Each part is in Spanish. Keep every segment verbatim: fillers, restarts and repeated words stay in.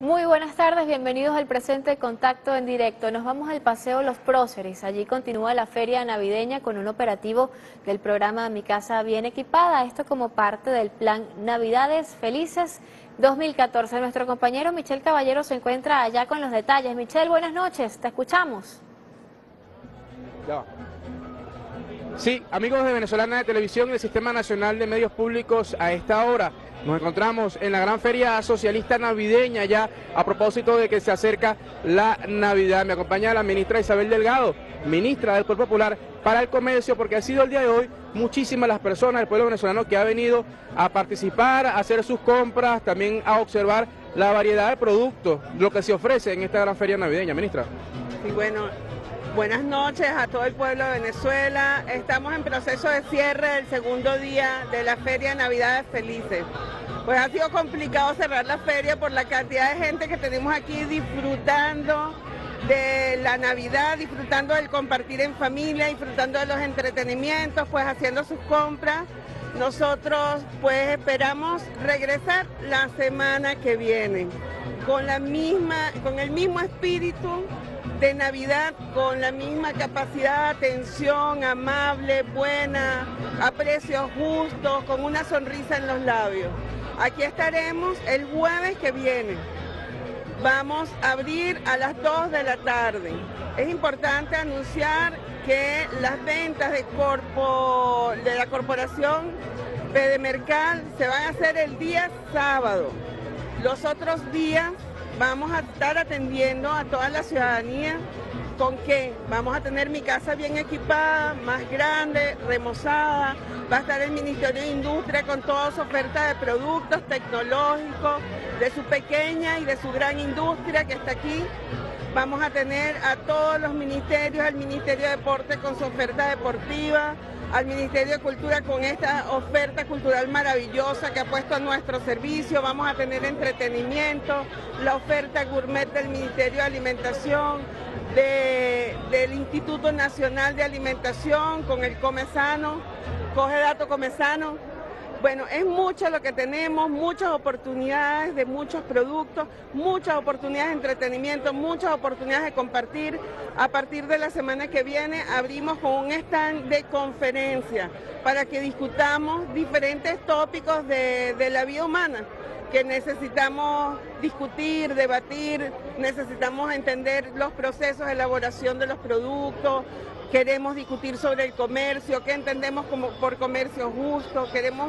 Muy buenas tardes, bienvenidos al presente Contacto en Directo. Nos vamos al Paseo Los Próceres. Allí continúa la feria navideña con un operativo del programa Mi Casa Bien Equipada. Esto como parte del plan Navidades Felices dos mil catorce. Nuestro compañero Michel Caballero se encuentra allá con los detalles. Michel, buenas noches, te escuchamos. Ya. Sí, amigos de Venezolana de Televisión y del Sistema Nacional de Medios Públicos, a esta hora nos encontramos en la gran feria socialista navideña, ya a propósito de que se acerca la Navidad. Me acompaña la ministra Isabel Delgado, ministra del Poder Popular para el Comercio, porque ha sido el día de hoy muchísimas las personas del pueblo venezolano que ha venido a participar, a hacer sus compras, también a observar la variedad de productos, lo que se ofrece en esta gran feria navideña. Ministra. Sí, bueno, buenas noches a todo el pueblo de Venezuela. Estamos en proceso de cierre del segundo día de la Feria de Navidades Felices. Pues ha sido complicado cerrar la feria por la cantidad de gente que tenemos aquí disfrutando de la Navidad, disfrutando del compartir en familia, disfrutando de los entretenimientos, pues haciendo sus compras. Nosotros pues esperamos regresar la semana que viene con la misma, con el mismo espíritu de Navidad, con la misma capacidad de atención, amable, buena, a precios justos, con una sonrisa en los labios. Aquí estaremos el jueves que viene. Vamos a abrir a las dos de la tarde. Es importante anunciar que las ventas de, corpo, de la corporación Pedemercal se van a hacer el día sábado. Los otros días vamos a estar atendiendo a toda la ciudadanía. ¿Con qué? Vamos a tener Mi Casa Bien Equipada, más grande, remozada. Va a estar el Ministerio de Industria con toda su oferta de productos tecnológicos, de su pequeña y de su gran industria que está aquí. Vamos a tener a todos los ministerios, al Ministerio de Deporte con su oferta deportiva, al Ministerio de Cultura con esta oferta cultural maravillosa que ha puesto a nuestro servicio. Vamos a tener entretenimiento, la oferta gourmet del Ministerio de Alimentación, de, del Instituto Nacional de Alimentación con el Come Sano, Coge Dato Come Sano. Bueno, es mucho lo que tenemos, muchas oportunidades de muchos productos, muchas oportunidades de entretenimiento, muchas oportunidades de compartir. A partir de la semana que viene abrimos con un stand de conferencia para que discutamos diferentes tópicos de, de la vida humana que necesitamos discutir, debatir, necesitamos entender los procesos de elaboración de los productos. Queremos discutir sobre el comercio, qué entendemos como por comercio justo, queremos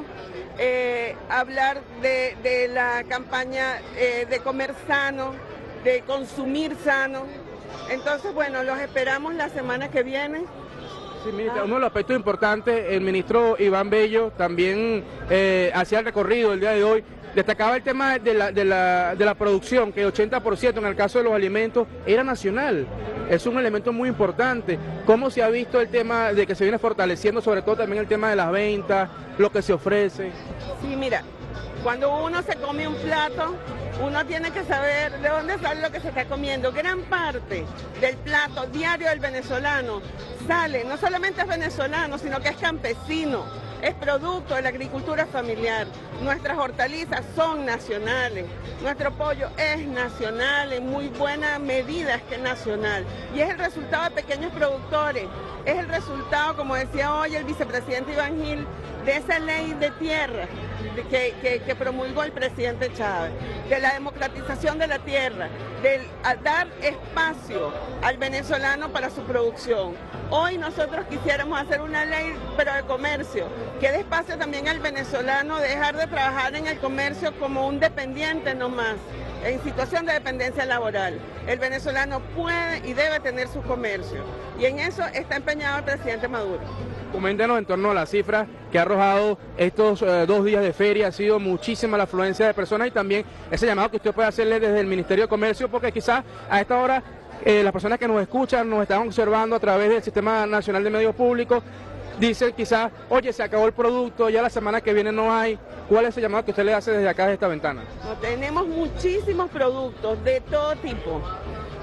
eh, hablar de, de la campaña eh, de comer sano, de consumir sano. Entonces, bueno, los esperamos la semana que viene. Sí, ministra, uno de los aspectos importantes, el ministro Iván Bello también eh, hacía el recorrido el día de hoy. Destacaba el tema de la, de, la, de la producción, que el ochenta por ciento en el caso de los alimentos era nacional. Es un elemento muy importante. ¿Cómo se ha visto el tema de que se viene fortaleciendo, sobre todo también el tema de las ventas, lo que se ofrece? Sí, mira, cuando uno se come un plato, uno tiene que saber de dónde sale lo que se está comiendo. Gran parte del plato diario del venezolano sale, no solamente es venezolano, sino que es campesino. Es producto de la agricultura familiar. Nuestras hortalizas son nacionales. Nuestro pollo es nacional, en muy buena medida es que es nacional. Y es el resultado de pequeños productores. Es el resultado, como decía hoy el vicepresidente Iván Gil, de esa ley de tierra que, que, que promulgó el presidente Chávez, de la democratización de la tierra, de dar espacio al venezolano para su producción. Hoy nosotros quisiéramos hacer una ley, pero de comercio, que dé espacio también al venezolano, dejar de trabajar en el comercio como un dependiente nomás, en situación de dependencia laboral. El venezolano puede y debe tener su comercio, y en eso está empeñado el presidente Maduro. Coméntenos en torno a las cifras que ha arrojado estos eh, dos días de feria. Ha sido muchísima la afluencia de personas y también ese llamado que usted puede hacerle desde el Ministerio de Comercio, porque quizás a esta hora eh, las personas que nos escuchan, nos están observando a través del Sistema Nacional de Medios Públicos, dicen quizás, oye, se acabó el producto, ya la semana que viene no hay. ¿Cuál es el llamado que usted le hace desde acá, de esta ventana? No, tenemos muchísimos productos de todo tipo.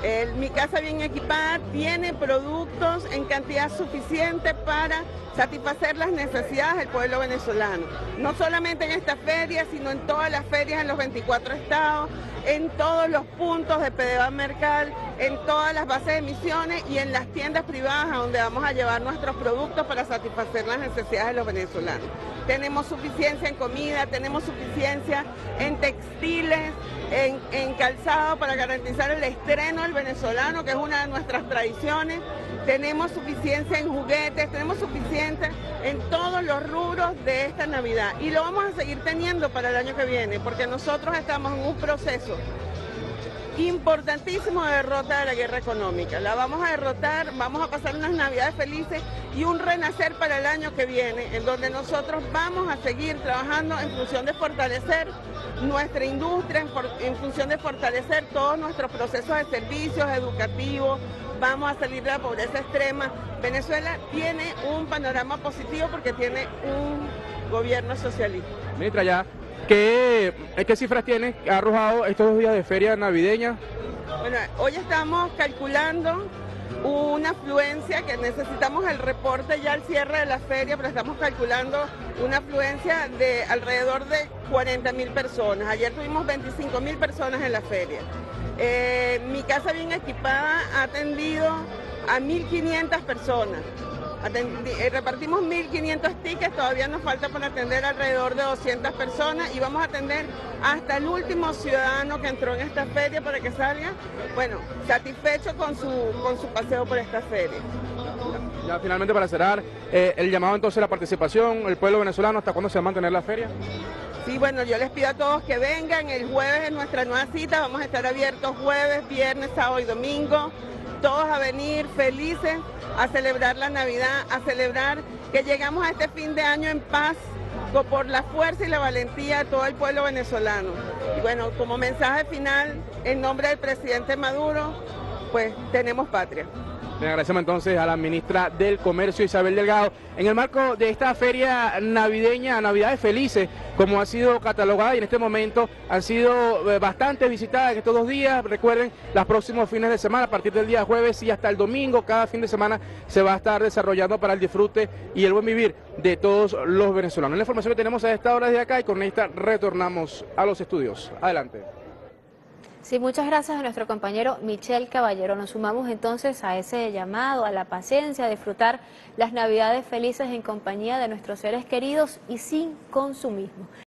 El, Mi Casa Bien Equipada tiene productos en cantidad suficiente para satisfacer las necesidades del pueblo venezolano. No solamente en esta feria, sino en todas las ferias en los veinticuatro estados, en todos los puntos de Pedeval Mercal, en todas las bases de emisiones y en las tiendas privadas a donde vamos a llevar nuestros productos para satisfacer las necesidades de los venezolanos. Tenemos suficiencia en comida, tenemos suficiencia en textiles, en, en calzado para garantizar el estreno del venezolano, que es una de nuestras tradiciones. Tenemos suficiencia en juguetes, tenemos suficiente en todos los rubros de esta Navidad. Y lo vamos a seguir teniendo para el año que viene, porque nosotros estamos en un proceso importantísimo de derrota de la guerra económica. La vamos a derrotar, vamos a pasar unas Navidades felices y un renacer para el año que viene, en donde nosotros vamos a seguir trabajando en función de fortalecer nuestra industria, en, for, en función de fortalecer todos nuestros procesos de servicios educativos. Vamos a salir de la pobreza extrema. Venezuela tiene un panorama positivo porque tiene un gobierno socialista. Ministra, ya, ¿qué, ¿qué cifras tiene ha arrojado estos dos días de feria navideña? Bueno, hoy estamos calculando una afluencia que necesitamos el reporte ya al cierre de la feria, pero estamos calculando una afluencia de alrededor de cuarenta mil personas. Ayer tuvimos veinticinco mil personas en la feria. Eh, Mi Casa Bien Equipada ha atendido a mil quinientas personas. Atendi, eh, repartimos mil quinientos tickets, todavía nos falta por atender alrededor de doscientas personas y vamos a atender hasta el último ciudadano que entró en esta feria para que salga, bueno, satisfecho con su, con su paseo por esta feria. Ya, ya finalmente para cerrar, eh, el llamado entonces a la participación, el pueblo venezolano, ¿hasta cuándo se va a mantener la feria? Sí, bueno, yo les pido a todos que vengan, el jueves es nuestra nueva cita, vamos a estar abiertos jueves, viernes, sábado y domingo, todos a venir felices a celebrar la Navidad, a celebrar que llegamos a este fin de año en paz, por la fuerza y la valentía de todo el pueblo venezolano. Y bueno, como mensaje final, en nombre del presidente Maduro, pues tenemos patria. Le agradecemos entonces a la ministra del Comercio, Isabel Delgado, en el marco de esta feria navideña, Navidades Felices, como ha sido catalogada y en este momento han sido bastante visitadas en estos dos días. Recuerden, los próximos fines de semana, a partir del día jueves y hasta el domingo, cada fin de semana se va a estar desarrollando para el disfrute y el buen vivir de todos los venezolanos. La información que tenemos a esta hora desde acá y con esta retornamos a los estudios. Adelante. Sí, muchas gracias a nuestro compañero Michel Caballero. Nos sumamos entonces a ese llamado, a la paciencia, a disfrutar las Navidades felices en compañía de nuestros seres queridos y sin consumismo.